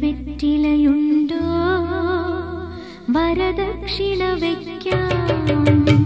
വെറ്റിലയുണ്ടോ വരദക്ഷിണ വയ്ക്കാം.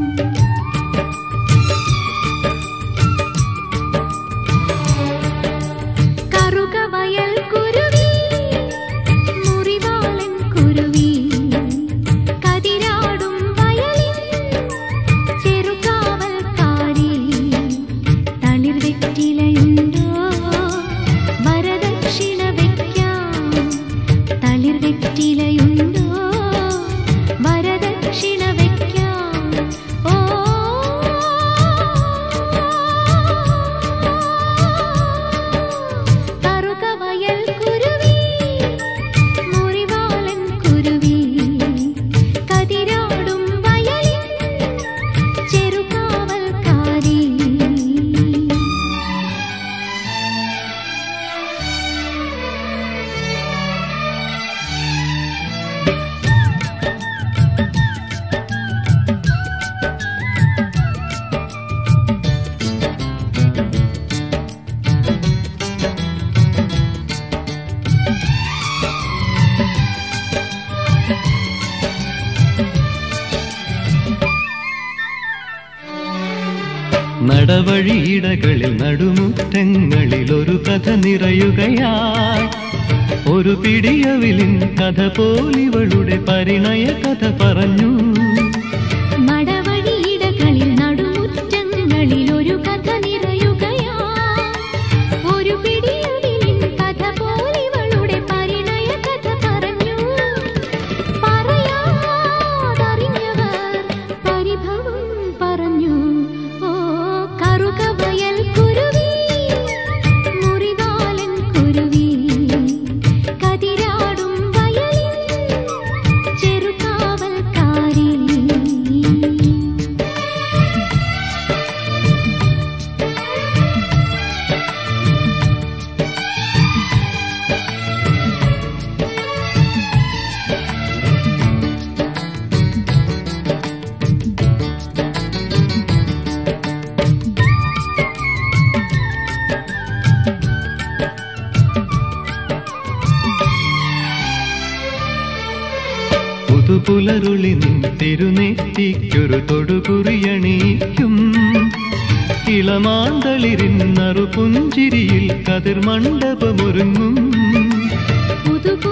കറുകവയൽ കുരുവി മുറിവാളൻ കുരുവി കതിരാടും വയലിൽ ചെറുകാവൽക്കാരി തളിർ വെറ്റിലയുണ്ടോ വരദക്ഷിണ വയ്ക്കാം. തളിർ വെറ്റിലയുണ്ടോ വരദക്ഷിണ വയ്ക്കാം. ഓ കറുകവയൽ കുരുവി മുറിവാളൻ കുരുവി കതിരാടും വയലിൽ ചെറുകാവൽക്കാരി. നടവഴിയിടകളിൽ നടുമുറ്റങ്ങളിൽ ഒരു കഥ നിറയുകയായി. ഒരു പിടിയവിലിൻ കഥ പോലിവളുടെ പരിണയ കഥ പറഞ്ഞു. നടവഴിയിടകളിൽ നടുമുറ്റങ്ങളിൽ ഒരു കഥ നിറയുകയായി. ഒരു പിടിയവിലിൻ കഥ പോലിവളുടെ പരിണയ കഥ പറഞ്ഞു. പറയാതറിഞ്ഞവർ പരിഭവം പറഞ്ഞു. ഓ കറുകവയൽ കുരുവി മുറിവാലൻ കുരുവി കതിരാടും വയലിൽ ചെറുകാവൽക്കാരി. പുതുപുലരുളി നിൻ തിരുനെറ്റിക്കൊരു തൊടുകുറിയണിയിക്കും. ഇളമാന്തളിരിൻ നറുപുഞ്ചിരിയിൽ കതിർമണ്ഡപമൊരുങ്ങും. പുതുപുലരുളി